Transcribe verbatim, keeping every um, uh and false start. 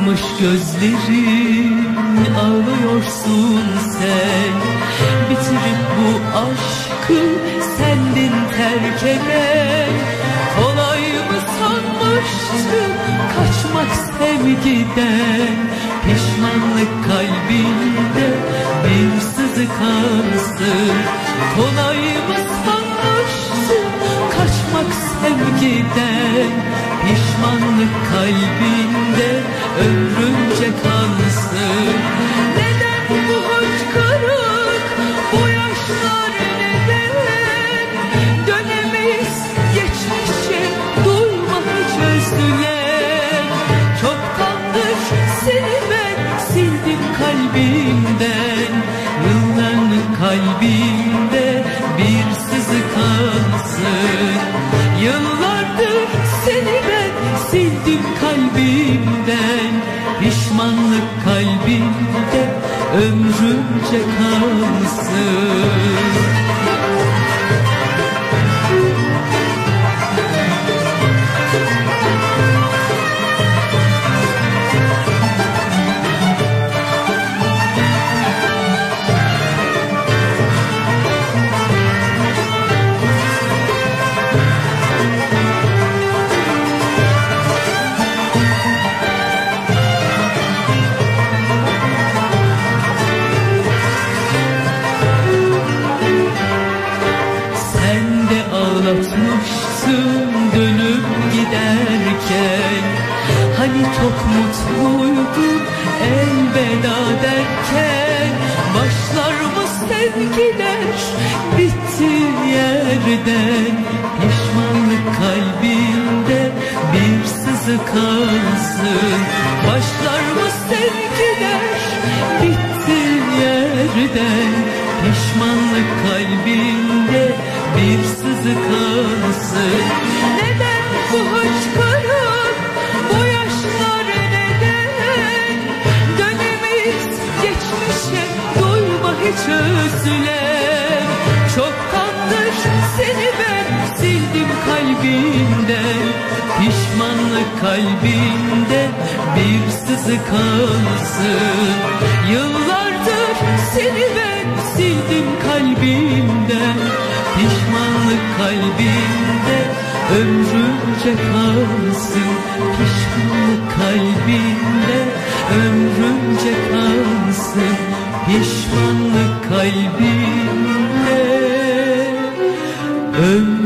Yaşlanmış gözlerin, ağlıyorsun sen. Bitirip bu aşkı sendin terk eden. Kolay mı sanmıştın kaçmak sevgiden? Pişmanlık kalbinde bir sızı kalsın. Kolay mı sanmıştın kaçmak sevgiden? Pişmanlık kalbinde ömrünce kalsın. Neden bu hıçkırık, bu yaşlar neden? Dönemeyiz geçmişe, duyma hiç özlem. Çoktandır seni ben sildim kalbimden. Yıllarlık kalbimde bir sızı kalsın. Yıllardır seni ben sildim kalbimden. Pişmanlık kalbimde ömrümce kalsın. Ağlatmışsın dönüp giderken. Hani çok mutluydun elveda derken. Başlar mı sevgiler bitti yerden? Pişmanlık kalbinde bir sızı kalsın. Başlar mı sevgiler bitti yerden? Pişmanlık kalbinde bir sızı kalsın. Neden bu hıçkırık, bu yaşlar neden? Dönemeyiz geçmişe, duyma hiç özlem. Çoktandır seni ben sildim kalbimden. Pişmanlık kalbinde bir sızı kalsın. Yıllardır seni ben sildim kalbimden. Pişmanlık kalbinde ömrümce kalsın. Pişmanlık kalbinde ömrümce kalsın. Pişmanlık kalbinde ömrümce